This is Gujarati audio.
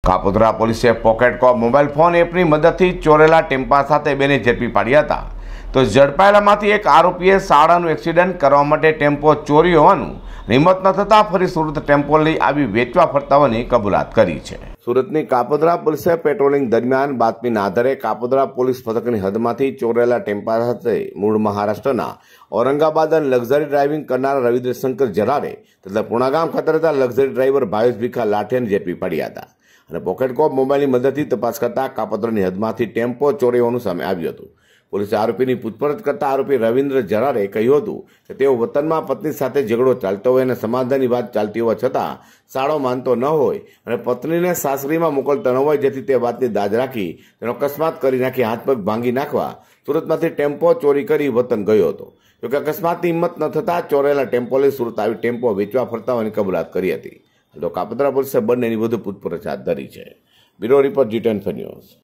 કાપોદ્રા પોલીસે પોકેટ કોપ મોબાઈલ ફોન એપની મદદથી ચોરેલા ટેમ્પા સાથે બેને ઝડપી પાડ્યા હતા. તો ઝડપાયેલામાંથી એક આરોપીએ શાળાનું એક્સિડન્ટ કરવા માટે ટેમ્પો ચોરી હોવાનું હિંમત ન થતાં ફરી સુરત ટેમ્પો લઈ આવી વેચવા ફરતા હોવાની કબૂલાત કરી છે. સુરતની કાપોદ્રા પોલીસે પેટ્રોલિંગ દરમિયાન બાતમીના આધારે કાપોદ્રા પોલીસ મથકની હદમાંથી ચોરેલા ટેમ્પા સાથે મૂળ મહારાષ્ટ્રના ઔરંગાબાદ અને લક્ઝરી ડ્રાઇવિંગ કરનાર રવિન્દ્ર શંકર જરારે તથા પુણાગામ ખાતે રહેતા લક્ઝરી ડ્રાઈવર ભાવેશ ભીખા લાઠિયાને ઝડપી પડ્યા હતા અને પોકેટ કોપ મોબાઈલની મદદથી તપાસ કરતા કાપોદ્રાની હદમાંથી ટેમ્પો ચોરી હોવાનું સામે આવ્યું હતું. પોલીસે આરોપીની પૂછપરછ કરતા આરોપી રવિન્દ્ર જરારે કહ્યું હતું કે તેઓ વતનમાં પત્ની સાથે ઝઘડો ચાલતો હોય અને સમાધાનની વાત ચાલતી હોવા છતાં સાળો માનતો ન હોય અને પત્નીને સાસરીમાં મોકલતો ન હોય, જેથી તે વાતની દાજ રાખી તેનો અકસ્માત કરી નાખી હાથ પગ ભાંગી નાખવા સુરતમાંથી ટેમ્પો ચોરી કરી વતન ગયો હતો. જોકે અકસ્માતની હિંમત ન થતાં ચોરેલા ટેમ્પો લઈ સુરત આવી ટેમ્પો વેચવા ફરતા હોવાની કબૂલાત કરી હતી. તો કાપોદ્રા પોલીસે બંનેની વધુ પૂછપરછ હાથ ધરી છે. Bureau report G10 news.